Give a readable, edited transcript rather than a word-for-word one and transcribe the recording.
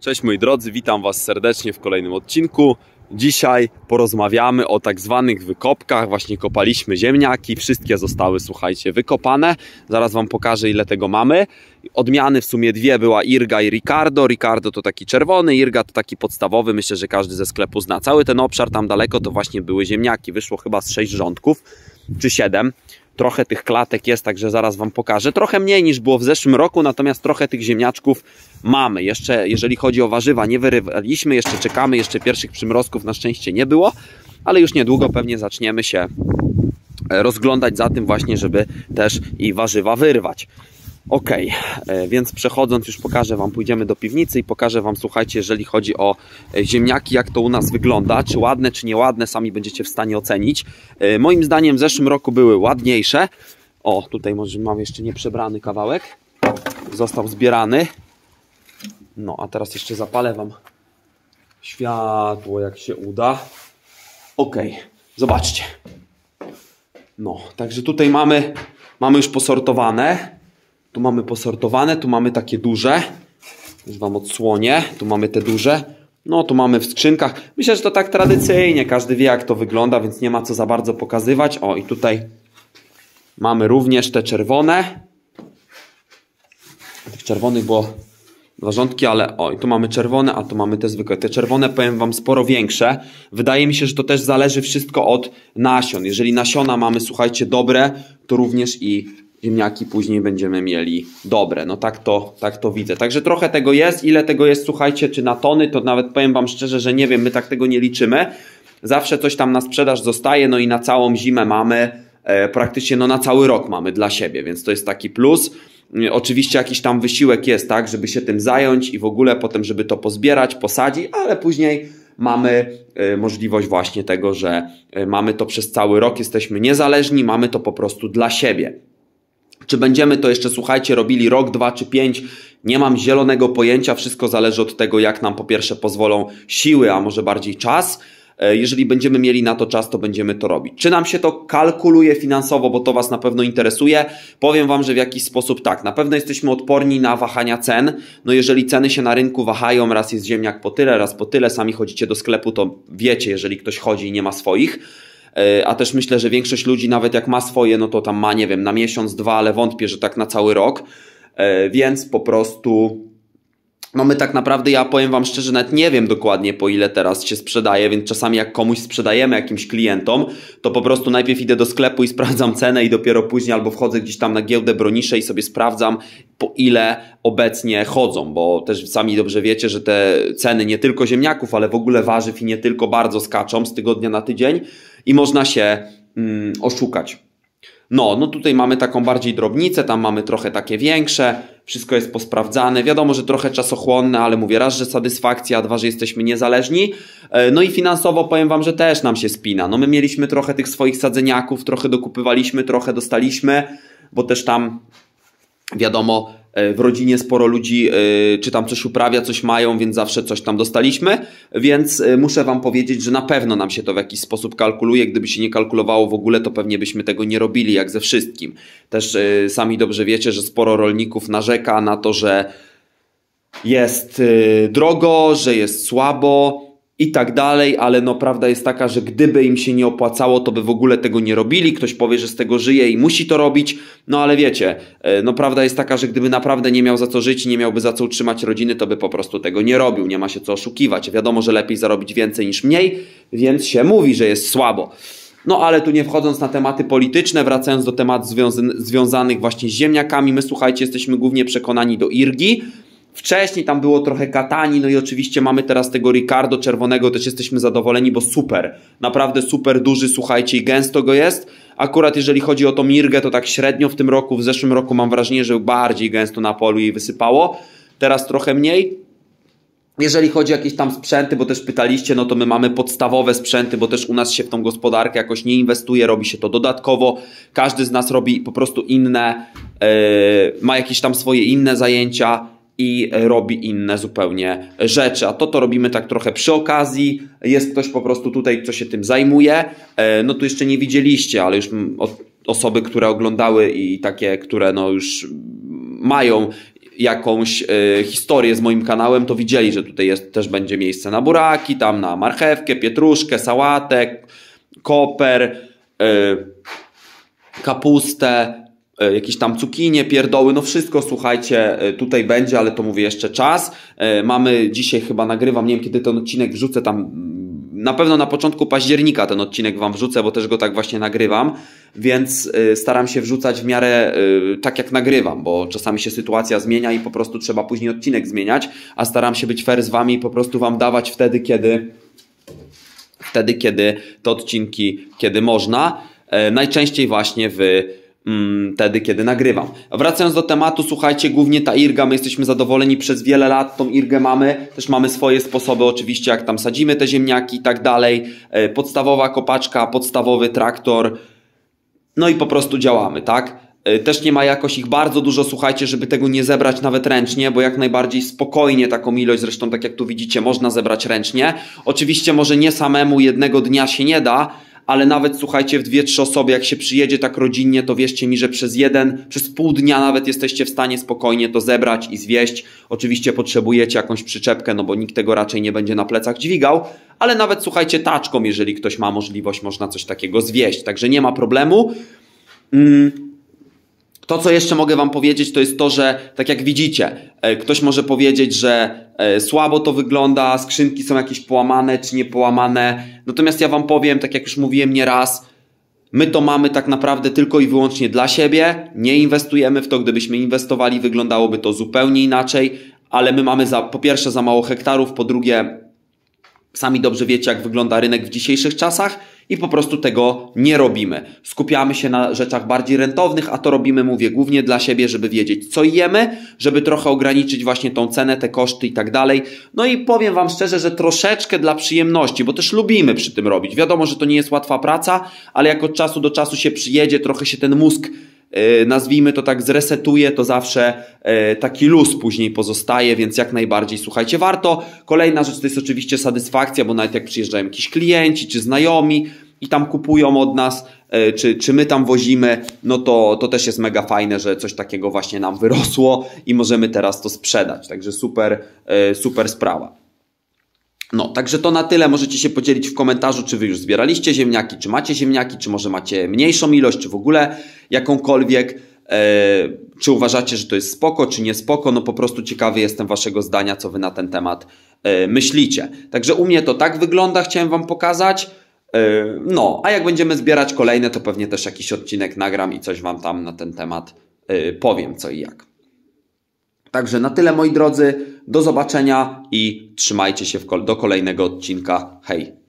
Cześć moi drodzy, witam Was serdecznie w kolejnym odcinku. Dzisiaj porozmawiamy o tak zwanych wykopkach. Właśnie kopaliśmy ziemniaki, wszystkie zostały, słuchajcie, wykopane. Zaraz Wam pokażę, ile tego mamy. Odmiany w sumie dwie, była Irga i Ricardo. Ricardo to taki czerwony, Irga to taki podstawowy. Myślę, że każdy ze sklepu zna. Cały ten obszar tam daleko to właśnie były ziemniaki. Wyszło chyba z 6 rządków, czy 7. Trochę tych klatek jest, także zaraz Wam pokażę. Trochę mniej niż było w zeszłym roku, natomiast trochę tych ziemniaczków mamy. Jeszcze jeżeli chodzi o warzywa, nie wyrywaliśmy, jeszcze czekamy, jeszcze pierwszych przymrozków na szczęście nie było, ale już niedługo pewnie zaczniemy się rozglądać za tym właśnie, żeby też i warzywa wyrwać. Ok, więc przechodząc już pokażę Wam, pójdziemy do piwnicy i pokażę Wam, słuchajcie, jeżeli chodzi o ziemniaki, jak to u nas wygląda, czy ładne, czy nieładne, sami będziecie w stanie ocenić. Moim zdaniem w zeszłym roku były ładniejsze. O, tutaj może mam jeszcze nieprzebrany kawałek, został zbierany. No, a teraz jeszcze zapalę Wam światło, jak się uda. Ok, zobaczcie. No, także tutaj mamy już posortowane. Tu mamy posortowane, tu mamy takie duże. Już Wam odsłonię. Tu mamy te duże. No, tu mamy w skrzynkach. Myślę, że to tak tradycyjnie. Każdy wie, jak to wygląda, więc nie ma co za bardzo pokazywać. O, i tutaj mamy również te czerwone. Tych czerwonych było dwa rządki, ale o, i tu mamy czerwone, a tu mamy te zwykłe. Te czerwone, powiem Wam, sporo większe. Wydaje mi się, że to też zależy wszystko od nasion. Jeżeli nasiona mamy, słuchajcie, dobre, to również i ziemniaki później będziemy mieli dobre. No tak to widzę. Także trochę tego jest. Ile tego jest, słuchajcie, czy na tony, to nawet powiem Wam szczerze, że nie wiem, my tak tego nie liczymy. Zawsze coś tam na sprzedaż zostaje, no i na całą zimę mamy, praktycznie no na cały rok mamy dla siebie, więc to jest taki plus. Oczywiście jakiś tam wysiłek jest, tak, żeby się tym zająć i w ogóle potem, żeby to pozbierać, posadzić, ale później mamy możliwość właśnie tego, że mamy to przez cały rok, jesteśmy niezależni, mamy to po prostu dla siebie. Czy będziemy to jeszcze, słuchajcie, robili rok, 2 czy 5? Nie mam zielonego pojęcia. Wszystko zależy od tego, jak nam po pierwsze pozwolą siły, a może bardziej czas. Jeżeli będziemy mieli na to czas, to będziemy to robić. Czy nam się to kalkuluje finansowo, bo to Was na pewno interesuje? Powiem Wam, że w jakiś sposób tak. Na pewno jesteśmy odporni na wahania cen. No jeżeli ceny się na rynku wahają, raz jest ziemniak po tyle, raz po tyle, sami chodzicie do sklepu, to wiecie, jeżeli ktoś chodzi i nie ma swoich. A też myślę, że większość ludzi nawet jak ma swoje, no to tam ma, nie wiem, na miesiąc, 2, ale wątpię, że tak na cały rok. Więc po prostu no my tak naprawdę, ja powiem Wam szczerze, nawet nie wiem dokładnie, po ile teraz się sprzedaje, więc czasami jak komuś sprzedajemy, jakimś klientom, to po prostu najpierw idę do sklepu i sprawdzam cenę i dopiero później albo wchodzę gdzieś tam na giełdę bronisze i sobie sprawdzam, po ile obecnie chodzą, bo też sami dobrze wiecie, że te ceny nie tylko ziemniaków, ale w ogóle warzyw i nie tylko bardzo skaczą z tygodnia na tydzień i można się oszukać. No tutaj mamy taką bardziej drobnicę, tam mamy trochę takie większe, wszystko jest posprawdzane, wiadomo, że trochę czasochłonne, ale mówię, raz, że satysfakcja, a dwa, że jesteśmy niezależni, no i finansowo powiem Wam, że też nam się spina, no my mieliśmy trochę tych swoich sadzeniaków, trochę dokupywaliśmy, trochę dostaliśmy, bo też tam wiadomo, w rodzinie sporo ludzi czy tam coś uprawia, coś mają, więc zawsze coś tam dostaliśmy, więc muszę Wam powiedzieć, że na pewno nam się to w jakiś sposób kalkuluje. Gdyby się nie kalkulowało w ogóle, to pewnie byśmy tego nie robili, jak ze wszystkim. Też sami dobrze wiecie, że sporo rolników narzeka na to, że jest drogo, że jest słabo i tak dalej, ale no prawda jest taka, że gdyby im się nie opłacało, to by w ogóle tego nie robili. Ktoś powie, że z tego żyje i musi to robić, no ale wiecie, no prawda jest taka, że gdyby naprawdę nie miał za co żyć i nie miałby za co utrzymać rodziny, to by po prostu tego nie robił, nie ma się co oszukiwać. Wiadomo, że lepiej zarobić więcej niż mniej, więc się mówi, że jest słabo. No ale tu nie wchodząc na tematy polityczne, wracając do tematów związanych właśnie z ziemniakami, my słuchajcie, jesteśmy głównie przekonani do Irgi. Wcześniej tam było trochę Katani, no i oczywiście mamy teraz tego Ricardo czerwonego, też jesteśmy zadowoleni, bo super, naprawdę super duży, słuchajcie, i gęsto go jest. Akurat jeżeli chodzi o tą Irgę, to tak średnio w tym roku, w zeszłym roku mam wrażenie, że bardziej gęsto na polu jej wysypało, teraz trochę mniej. Jeżeli chodzi o jakieś tam sprzęty, bo też pytaliście, no to my mamy podstawowe sprzęty, bo też u nas się w tą gospodarkę jakoś nie inwestuje, robi się to dodatkowo. Każdy z nas robi po prostu inne, ma jakieś tam swoje inne zajęcia i robi inne zupełnie rzeczy. A to robimy tak trochę przy okazji. Jest ktoś po prostu tutaj, kto się tym zajmuje. No tu jeszcze nie widzieliście, ale już osoby, które oglądały i takie, które no już mają jakąś historię z moim kanałem, to widzieli, że tutaj też będzie miejsce na buraki, tam na marchewkę, pietruszkę, sałatę, koper, kapustę, jakieś tam cukinie, pierdoły, no wszystko, słuchajcie, tutaj będzie, ale to mówię jeszcze czas. Mamy dzisiaj chyba nagrywam, nie wiem kiedy ten odcinek wrzucę tam, na pewno na początku października ten odcinek wam wrzucę, bo też go tak właśnie nagrywam, więc staram się wrzucać w miarę tak jak nagrywam, bo czasami się sytuacja zmienia i po prostu trzeba później odcinek zmieniać, a staram się być fair z wami i po prostu wam dawać wtedy, kiedy te odcinki, kiedy można, najczęściej właśnie wtedy, kiedy nagrywam. Wracając do tematu, słuchajcie, głównie ta irga, my jesteśmy zadowoleni przez wiele lat, tą irgę mamy, też mamy swoje sposoby oczywiście, jak tam sadzimy te ziemniaki i tak dalej, podstawowa kopaczka, podstawowy traktor, no i po prostu działamy, tak? Też nie ma jakoś ich bardzo dużo, słuchajcie, żeby tego nie zebrać nawet ręcznie, bo jak najbardziej spokojnie taką ilość, zresztą tak jak tu widzicie, można zebrać ręcznie. Oczywiście może nie samemu, jednego dnia się nie da, ale nawet słuchajcie, w 2-3 osoby, jak się przyjedzie tak rodzinnie, to wierzcie mi, że przez pół dnia nawet jesteście w stanie spokojnie to zebrać i zwieść. Oczywiście potrzebujecie jakąś przyczepkę, no bo nikt tego raczej nie będzie na plecach dźwigał, ale nawet słuchajcie, taczką, jeżeli ktoś ma możliwość, można coś takiego zwieść, także nie ma problemu. To, co jeszcze mogę wam powiedzieć, to jest to, że tak jak widzicie, ktoś może powiedzieć, że słabo to wygląda, skrzynki są jakieś połamane czy nie połamane. Natomiast ja wam powiem, tak jak już mówiłem nieraz, my to mamy tak naprawdę tylko i wyłącznie dla siebie. Nie inwestujemy w to. Gdybyśmy inwestowali, wyglądałoby to zupełnie inaczej, ale my mamy po pierwsze za mało hektarów, po drugie sami dobrze wiecie, jak wygląda rynek w dzisiejszych czasach i po prostu tego nie robimy. Skupiamy się na rzeczach bardziej rentownych, a to robimy, mówię, głównie dla siebie, żeby wiedzieć, co jemy, żeby trochę ograniczyć właśnie tą cenę, te koszty i tak dalej. No i powiem wam szczerze, że troszeczkę dla przyjemności, bo też lubimy przy tym robić. Wiadomo, że to nie jest łatwa praca, ale jak od czasu do czasu się przyjedzie, trochę się ten mózg, nazwijmy to tak, zresetuje, to zawsze taki luz później pozostaje, więc jak najbardziej, słuchajcie, warto. Kolejna rzecz to jest oczywiście satysfakcja, bo nawet jak przyjeżdżają jakiś klienci czy znajomi i tam kupują od nas, czy my tam wozimy, no to też jest mega fajne, że coś takiego właśnie nam wyrosło i możemy teraz to sprzedać, także super sprawa. No, także to na tyle. Możecie się podzielić w komentarzu, czy wy już zbieraliście ziemniaki, czy macie ziemniaki, czy może macie mniejszą ilość, czy w ogóle jakąkolwiek. Czy uważacie, że to jest spoko, czy nie spoko. No po prostu ciekawy jestem waszego zdania, co wy na ten temat myślicie. Także u mnie to tak wygląda, chciałem wam pokazać. No, a jak będziemy zbierać kolejne, to pewnie też jakiś odcinek nagram i coś wam tam na ten temat powiem, co i jak. Także na tyle, moi drodzy, do zobaczenia i trzymajcie się do kolejnego odcinka. Hej!